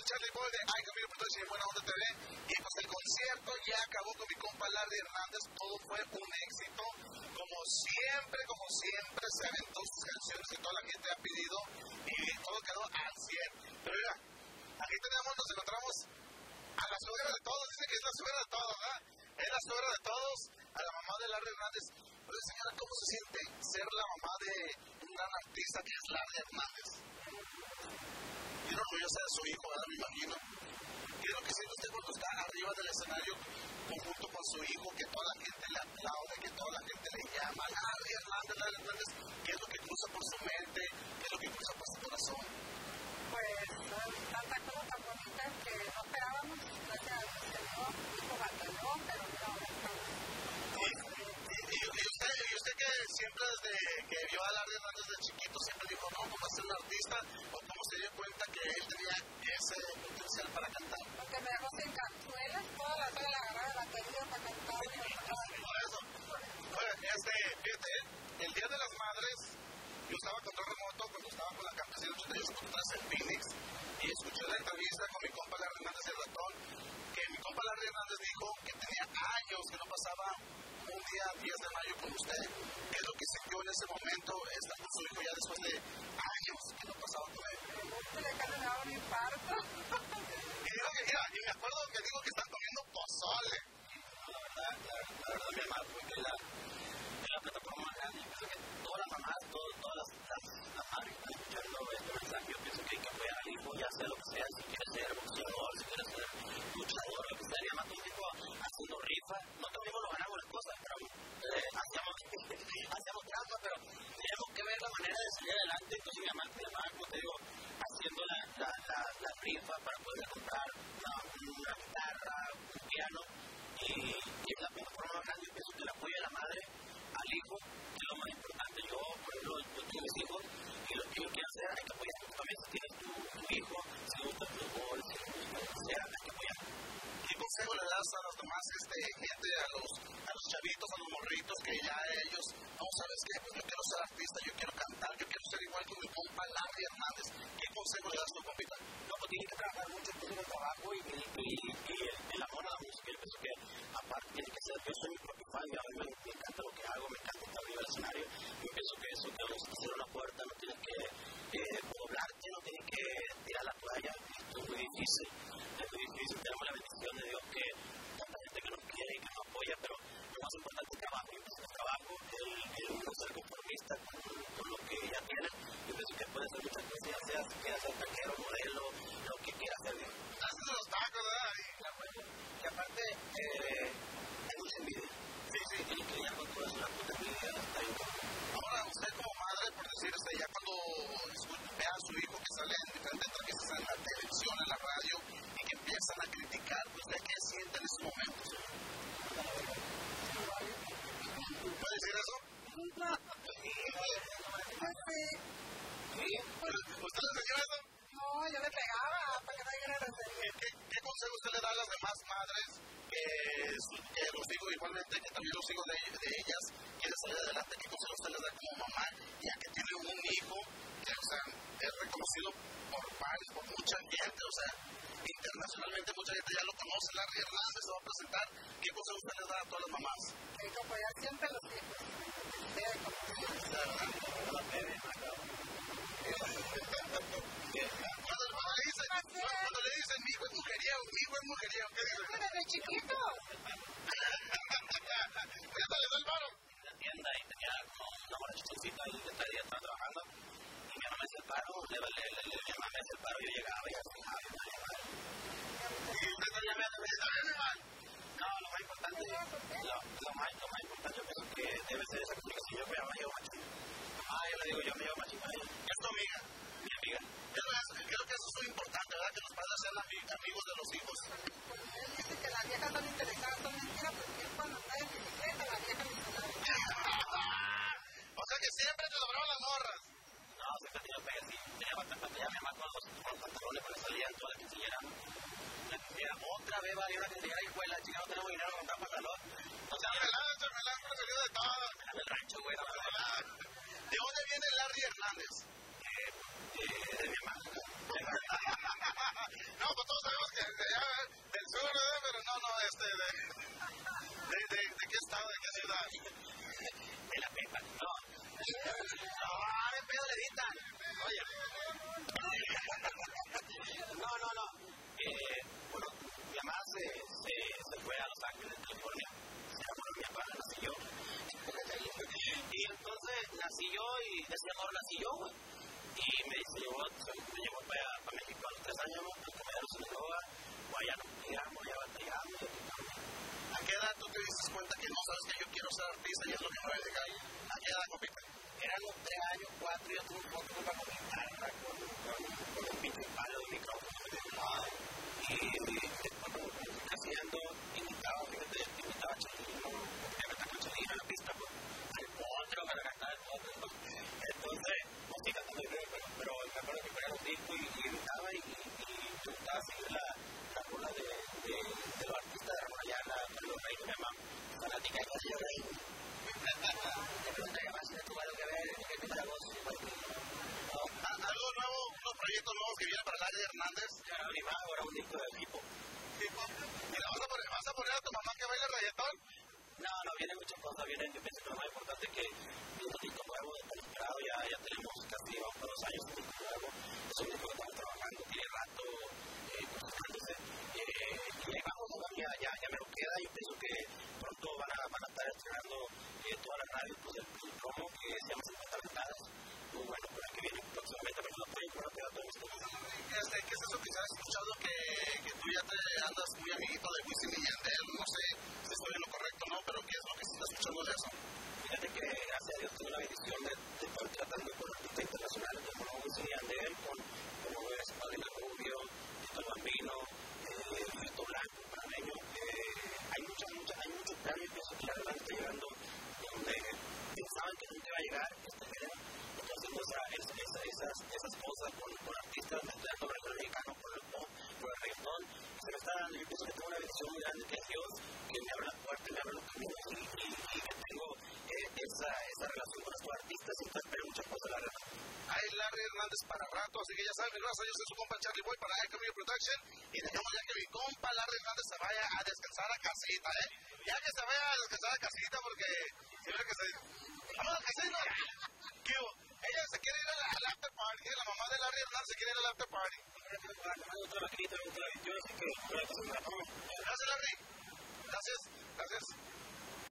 el Charlie Boy de Ay Camilo Production y Buena Onda TV. Y pues el concierto ya acabó con mi compa Larry Hernández. Todo fue un éxito. Como siempre se aventó sus canciones que toda la gente ha pedido. Y todo quedó al 100. Pero mira, aquí nos encontramos a la suegra de todos. Dice que es la suegra de todos, ¿verdad? Es la suegra de todos, a la mamá de Larry Hernández. Pero señora, ¿cómo se siente ser la mamá de un gran artista que es Larry Hernández? Bien orgullosa de su hijo, ¿verdad? Me imagino. ¿Qué es lo que siente usted cuando está arriba del escenario junto con su hijo, que toda la gente le aplaude, que toda la gente le llama Larry Hernández? ¿Qué es lo que cruza por su mente? ¿Qué es lo que cruza por su corazón? Pues tanta cosa tan bonita que no esperábamos. Gracias a Dios se dio, hijo batalló, pero mira, ahora estamos. Y usted que siempre desde que vio a Larry Hernández de chiquito siempre dijo, no, ¿cómo es ser un artista? ¿O cómo se dio cuenta que él tenía ese potencial para cantar? Porque me dejó sin canzuelas, toda la tarde agarraba la batería para cantar. Por eso. Bueno, fíjate, el Día de las Madres, yo estaba con todo remoto cuando estaba con la campesina 88.3 en Phoenix y escuché la entrevista con mi compa Larry Hernández el ratón, que mi compa Larry Hernández dijo que tenía años que no pasaba un día 10 de mayo con usted. ¿Qué es lo que sintió en ese momento? Está con su hijo ya después de años que no pasaba con él. Se le cargaba un infarto. Y me acuerdo que digo que están comiendo pozole. La verdad me amaba porque la plataforma más grande. Yo pienso que todas las mamás, todas las madres que están escuchando este mensaje, yo pienso que hay que apoyar al hijo, ya sea lo que sea, si quiere ser boxeador, si quiere ser luchador, lo que sea, y además todo el tiempo haciendo rifa. Nosotros mismos nos ganamos las cosas, pero hacíamos trampa, pero tenemos que ver la manera de salir adelante. Entonces mi mamá, como te digo, haciendo la rifa para poder comprar una guitarra, un piano, y es la plataforma más grande. Yo pienso que el apoyo de la madre al hijo es lo más importante. Yo, por ejemplo, tengo mis hijos y lo que yo quiero hacer, hay que apoyar también. Si tienes tu hijo, si te gusta el fútbol, si te gusta lo que sea, hay que apoyar. ¿Qué consejo le das a los demás gente, a los chavitos, a los morritos, que ya ellos, no, ¿sabes qué? Pues yo quiero ser artista, yo quiero cantar, yo quiero ser igual que mi compa Larry Hernández? ¿Qué consejo le das a tu compita? No, pues tienen que trabajar mucho en el trabajo y el amor a la música. Yo pienso que aparte tiene que ser, yo soy mi propio fan, a mí me encanta lo que hago, me encanta estar arriba del escenario. Yo pienso que eso, que vamos a hacer una puerta, no tienes que doblarte, no tienes que tirar la toalla. Esto es muy difícil, tenemos la bendición de Dios que tanta gente que nos quiere y que nos apoya, pero lo más importante es el trabajo. Yo pienso que el trabajo, el no ser conformista con lo que ya tienen. Yo pienso que puede ser muchas cosas, ya sea si quieres ser taquero, modelo, lo que quieras hacer bien. Haces los tacos, ¿verdad? Y aparte, hay mucha envidia. Sí, tiene que lidiar con todo eso, la puta envidia está ahí. Ahora, usted como madre, por decir, ya cuando ve a su hijo que sale en diferentes entrevistas en la televisión, en la radio, y que empiezan a criticar, ¿usted qué siente en esos momentos? ¿Puede decir eso? No. ¿Usted le decía eso? No, yo le pegaba para que no diera grosería. ¿Qué consejo usted le da a las demás madres que los digo igualmente, que también los hijos de ellas quieren salir adelante? ¿Qué consejo usted les da como mamá, ya que tiene un hijo que, o sea, es reconocido por pares, por mucha gente, o sea, internacionalmente mucha gente ya lo conoce, Larry Hernández se va a presentar? ¿Qué consejo usted les da a todas las mamás? Hay que apoyar siempre a los hijos. Cuando le dicen mi hijo es mujeriego, ¿qué dice? Desde chiquito. ¿Ya se le da el varo? En la tienda y tenía como una borrachoncita ahí que estaba trabajando y mi mamá me hacía el paro, mi mamá me hacía el paro y yo llegaba y así, ¿y usted también me hace mal? No, lo más importante yo pienso que debe ser esa comunicación. Yo me llevo machín. Yo le digo, yo me llevo machín con ella. ¿Es tu amiga? Mi amiga. Creo que eso es muy importante, ¿verdad? Que los padres sean amigos de los hijos. Él dice que las viejas son interesadas, son mentiras, porque él cuando está en bicicleta, la vieja le sabe. O sea que siempre te sobraron las morras. No, siempre tenía pegue, sí. Tenía bastante pantalla, mi mamá con los pantalones cuando salían, toda la quinceañera. Mira, otra vez va a ir una quinceañera y fue la chica, no tenemos dinero para comprar pantalón. Chámela, pero salió de todo. En el rancho, güey, no me y decía, no, nací yo, güey. Y me llevó para México a los 3 años, ¿no? Porque me dieron Sinaloa, allá nos tiramos, allá batallamos. ¿A qué edad tú te diste cuenta que no sabes que yo quiero ser artista y es lo que me voy a dedicar? ¿A qué edad, compita? Eran los 3 años, 4, yo tuve un foto con mi guitarra, con un pinche palo de micrófono. Y después, como fui creciendo, imitaba a Chalino, porque me tocó Chalino en la pista, pues, al potro, para cantar el potro. Entonces, no estoy cantando bien, pero me acuerdo que ponía un disco y imitaba y me gustaba seguir la rola de los artistas de Ramón Ayala, con los reyes, mi mamá, fanática de Casillo Rey. De pronto ya más, si no tuvo algo que ver, que tuvo la voz, algo nuevo, unos proyectos nuevos que vienen para Larry Hernández. Ahora un disco de hip hop. Mira, ¿vas a poner a tu mamá que baile reggaetón? No, vienen muchas cosas, yo pienso que lo más importante es que viene un disco nuevo, está esperado, ya tenemos casi, vamos por 2 años un disco nuevo, es un disco que estamos trabajando, tiene rato, concentrándose, y ahí vamos, ya me lo queda, y pienso que pronto van a estar estrenando todas las radios, pues el promo que se llama 50 ventanas, muy bueno, por aquí viene próximamente, pero no pueden conocer a todos estos. ¿Qué es eso que se ha escuchado que tú ya te andas muy amiguito de Wisin y Yandel? No sé si estoy en lo correcto o no, pero ¿qué es lo que se está escuchando de eso? Fíjate que gracias a Dios tuve la bendición de estar tratando con artistas internacionales como Wisin y Yandel, como es Paulina Rubio, Tito el Bambino, Fito Blanco, panameño. Hay muchos planes, pienso que la verdad está llegando donde pensaban que nunca iba a llegar este género. Entonces, esas cosas con artistas mezclando el mexicano con el pop, con el reggaetón, se me está dando. Yo pienso que tengo una bendición muy grande que es Dios, que me abre las puertas, me abre los caminos y que tengo esa relación con estos artistas y espero muchas cosas, la verdad. Hay Larry Hernández para rato, así que ya saben, gracias, yo soy su compa Charlie Boy para iCommunity Production y dejemos ya que mi compa Larry Hernández se vaya a descansar a casita, ya que se vaya a descansar a casita porque siempre que se... ¡Vamos a casita! ¿Qué hubo? Ella se quiere ir al after party, la mamá de Larry Hernández se quiere ir al after party. Otra vaquerita, yo sé que una cosa me la tomo. Gracias, Larry. Gracias.